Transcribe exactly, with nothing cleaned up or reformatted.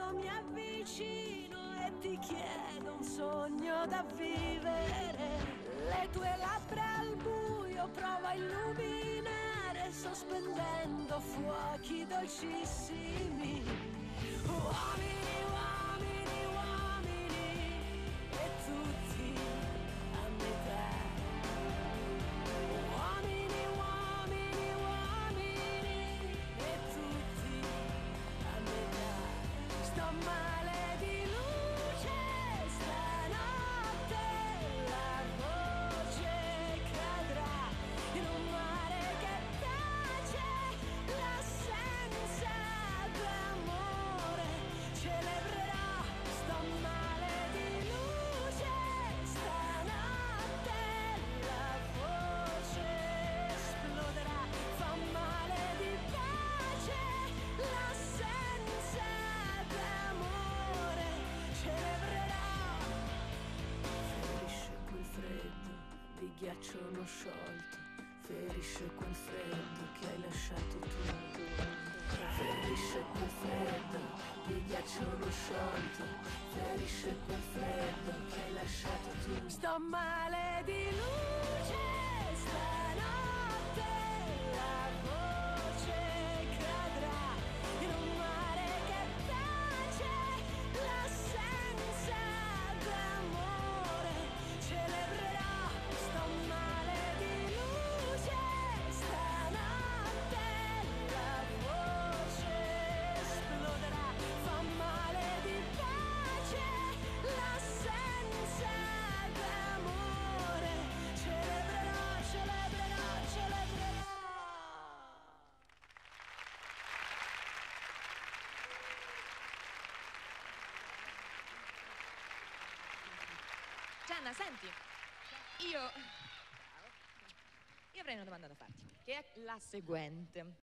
quando mi avvicino e ti chiedo un sogno da vivere. Le tue labbra al buio provo a illuminare, sospendendo fuochi dolcissimi. Uomini, uomini, uomini, e tutti a metà. Uomini, uomini, uomini, e tutti a metà. Sto male di luce stanotte, la voce cadrà in un mare che tace l'assenza d'amore. Celebrerò, sto male di luce stanotte, la voce esploderà. Fa male di pace l'assenza d'amore. Celebrerò. Ferisce quel freddo di ghiaccio non sciolto, ferisce quel freddo che hai lasciato tu. Ferisce quel freddo di ghiaccio non sciolto, ferisce quel freddo che hai lasciato tu. Sto male di luce stanotte, la voce cadrà in un mare che tace l'assenza d'amore. Celebrerò, sto male di luce stanotte, la voce esploderà. Fa male di pace l'assenza d'amore. Celebrerò, celebrerò, celebrerò. Gianna, senti, io... Io avrei una domanda da farti, che è la seguente.